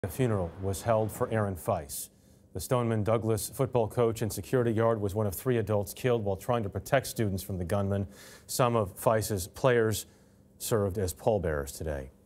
A funeral was held for Aaron Feis. The Stoneman Douglas football coach and security guard was one of 3 adults killed while trying to protect students from the gunman. Some of Feis's players served as pallbearers today.